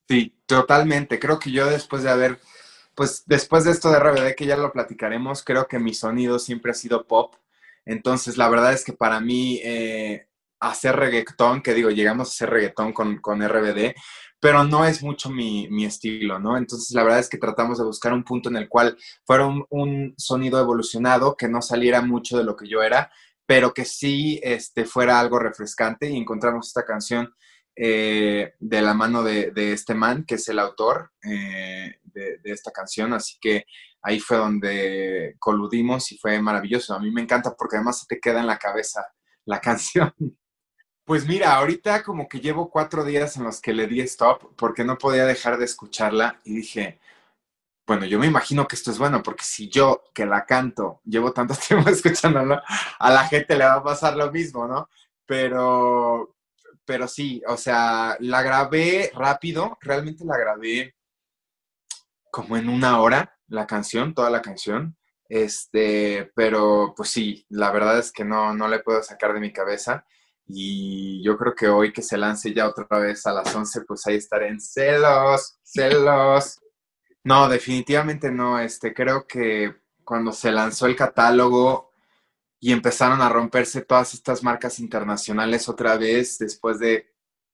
Sí, totalmente. Creo que yo después de haber, pues después de esto de RBD, que ya lo platicaremos, creo que mi sonido siempre ha sido pop. Entonces, la verdad es que para mí hacer reggaetón, que digo, llegamos a hacer reggaetón con RBD, pero no es mucho mi estilo, ¿no? Entonces, la verdad es que tratamos de buscar un punto en el cual fuera un sonido evolucionado, que no saliera mucho de lo que yo era, pero que sí fuera algo refrescante y encontramos esta canción de la mano de este man, que es el autor de esta canción, así que ahí fue donde coludimos y fue maravilloso. A mí me encanta porque además se te queda en la cabeza la canción. Pues mira, ahorita como que llevo 4 días en los que le di stop porque no podía dejar de escucharla y dije, bueno, yo me imagino que esto es bueno porque si yo que la canto llevo tanto tiempo escuchándola, a la gente le va a pasar lo mismo, ¿no? Pero, pero sí, o sea, la grabé rápido, realmente la grabé como en una hora, la canción, toda la canción. Pero pues sí, la verdad es que no le puedo sacar de mi cabeza. Y yo creo que hoy que se lance ya otra vez a las 11 pues ahí estaré en celos, celos. No, definitivamente no. Creo que cuando se lanzó el catálogo y empezaron a romperse todas estas marcas internacionales otra vez, después de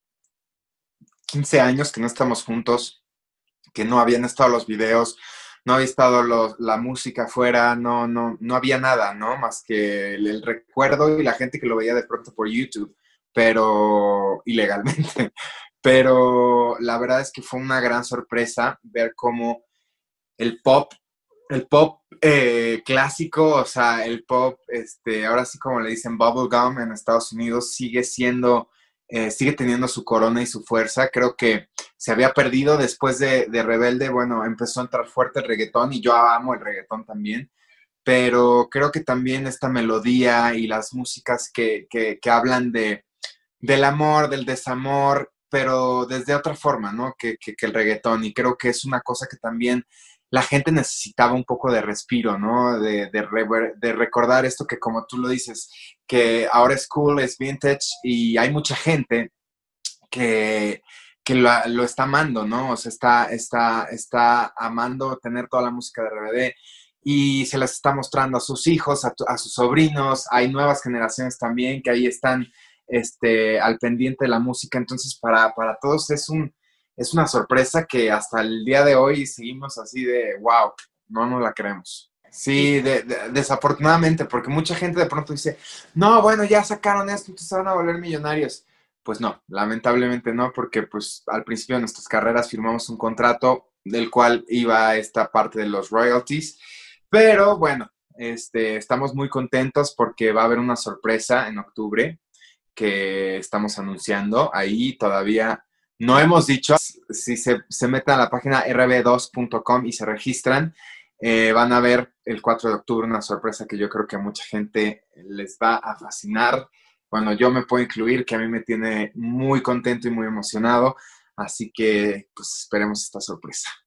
15 años que no estamos juntos, que no habían estado los videos, no había estado la música afuera, no había nada, ¿no? Más que el recuerdo y la gente que lo veía de pronto por YouTube, pero ilegalmente. Pero la verdad es que fue una gran sorpresa ver cómo el pop, el pop clásico, o sea, el pop, ahora sí como le dicen bubblegum en Estados Unidos, sigue teniendo su corona y su fuerza. Creo que se había perdido después de Rebelde, bueno, empezó a entrar fuerte el reggaetón y yo amo el reggaetón también, pero creo que también esta melodía y las músicas que hablan del amor, del desamor, pero desde otra forma, ¿no? Que el reggaetón. Y creo que es una cosa que también la gente necesitaba un poco de respiro, ¿no? De recordar esto que como tú lo dices, que ahora es cool, es vintage y hay mucha gente que, lo está amando, ¿no? O sea, está amando tener toda la música de RBD y se las está mostrando a sus hijos, a sus sobrinos, hay nuevas generaciones también que ahí están al pendiente de la música, entonces para todos es una sorpresa que hasta el día de hoy seguimos así de, wow, no nos la creemos. Sí, desafortunadamente, porque mucha gente de pronto dice, no, bueno, ya sacaron esto, entonces se van a volver millonarios. Pues no, lamentablemente no, porque pues al principio de nuestras carreras firmamos un contrato del cual iba esta parte de los royalties, pero bueno, estamos muy contentos porque va a haber una sorpresa en octubre que estamos anunciando. Ahí todavía no hemos dicho, si se meten a la página rb2.com y se registran, van a ver el 4 de octubre una sorpresa que yo creo que a mucha gente les va a fascinar. Bueno, yo me puedo incluir, que a mí me tiene muy contento y muy emocionado. Así que, pues, esperemos esta sorpresa.